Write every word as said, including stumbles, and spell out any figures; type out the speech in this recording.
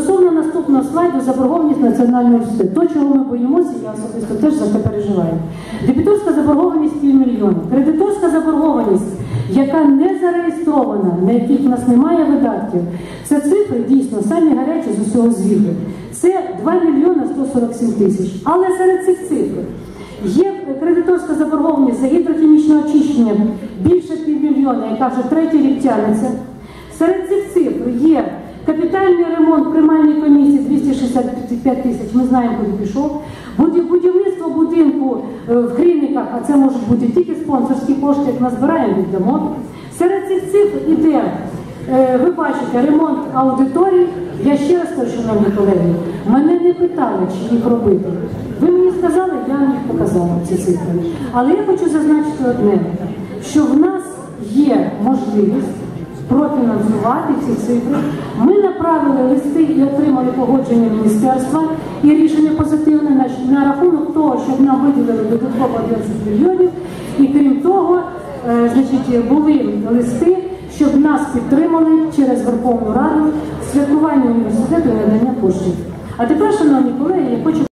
Стосовно наступного слайду заборгованість Національного університету. То, чого ми боїмося, я особисто теж за це переживаю. Дебіторська заборгованість півмільйона. Кредиторська заборгованість, яка не зареєстрована, на яких в нас немає видатків. Це цифри дійсно самі гарячі з усього звіту. Це два мільйони сто сорок сім тисяч. Але серед цих цифр є кредиторська заборгованість за гідрохімічне очищення більше півмільйона, яка вже третій рік тягнеться. Серед цих цифр є капітальний ремонт приймальній комісії двісті шістдесят п'ять тисяч, ми знаємо, куди пішов. Будівництво будинку в Хрійниках, а це можуть бути тільки спонсорські кошти, як назбираємо, віддамо. Серед цих цифр іде, ви бачите, ремонт аудиторій. Я ще раз кажу, шановні колеги, мене не питали, чи їх робити. Ви мені сказали, я вам їх показала, ці цифри. Але я хочу зазначити одне, що в нас є можливість профінансувати ці цифри. Ми направили листи і отримали погодження міністерства і рішення позитивне на, на рахунок того, щоб нам виділили додатково одинадцять мільйонів. І крім того, е, значить, були листи, щоб нас підтримали через Верховну Раду святкування університету і надання коштів. А тепер, шановні колеги, я хочу